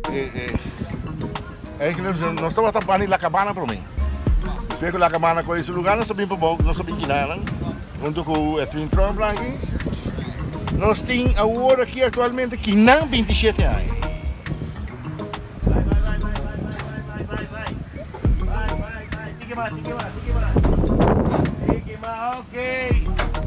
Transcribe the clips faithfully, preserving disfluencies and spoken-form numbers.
eh, eh, é que nós, nós estamos tampando La Cabana para mim. Espero que La Cabana com esse lugar, nós sabemos para pouco, nós sabemos que não, junto com o Twin Trump aqui. Nós temos agora aqui atualmente que não vinte e sete anos. Vai, vai, vai, vai, vai, vai, vai, vai, vai, vai, fique mais, fique mais, fique mais, fique mais, ok.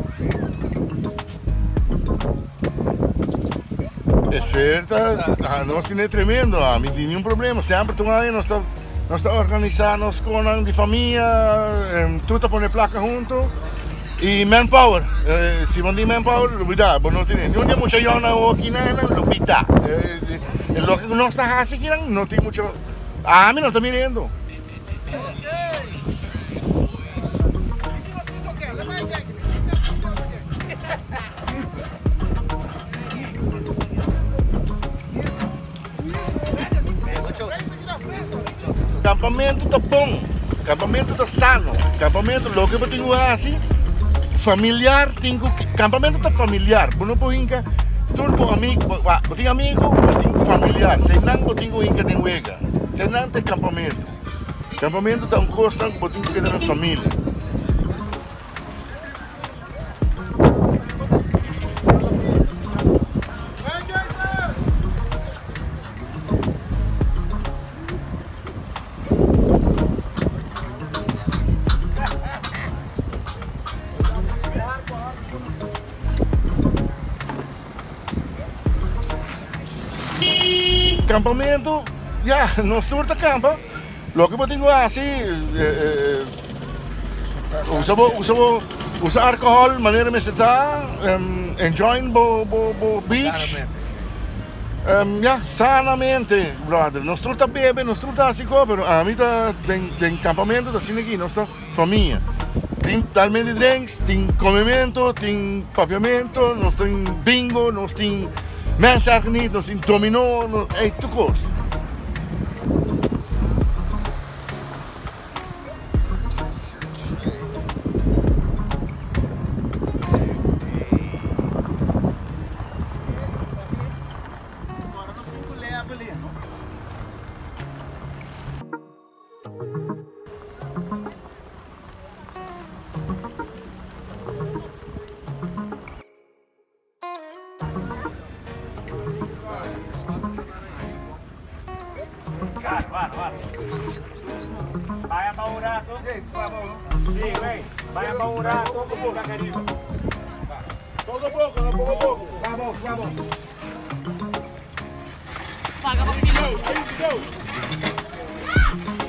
É certo, nós temos tremendo, não tem nenhum problema, sempre estamos aí, nós estamos nós estamos organizando com de família, tudo põe placa junto. E manpower, eh, se não tem manpower, lo dá, não tem, não tem muita gente aqui não, lo dá. Eh, lo que nós estamos aqui não tem muito, a mim não está mirando. Campamento está bom, campamento está sano, campamento lo que eu tenho assim. Familiar, tenho campamento tá familiar, não pode inca, tudo amigo, eu tenho amigo, eu tenho familiar, se não eu tenho inca tem uega, se não tem campamento, campamento tá um custo que eu tenho que ter na família. Campamento, já, yeah, nós turta campa. Logo que eu tenho assim, eh, eh, usamos, usamos, usa álcool, maneira de estar, um, enjoying bo, bo, bo beach. Um, yeah, sanamente, brother. Nós turta bebe, nós turta assim, pero a mim tá em campamento, tá assim aqui, nós tá família. Tem talmente drinks, tem comimento, tem papiamento, nós tem bingo, nós tem mensagem, nós tem dominó, nós, é tudo coisa. Vai, vai, vai. Vai abaurar todo. Sim, vem. Vai abaurar todo pouco, Caribe. Todo pouco, não pouco pouco. Vamos, vamos. Paga, meu filho. Go, go.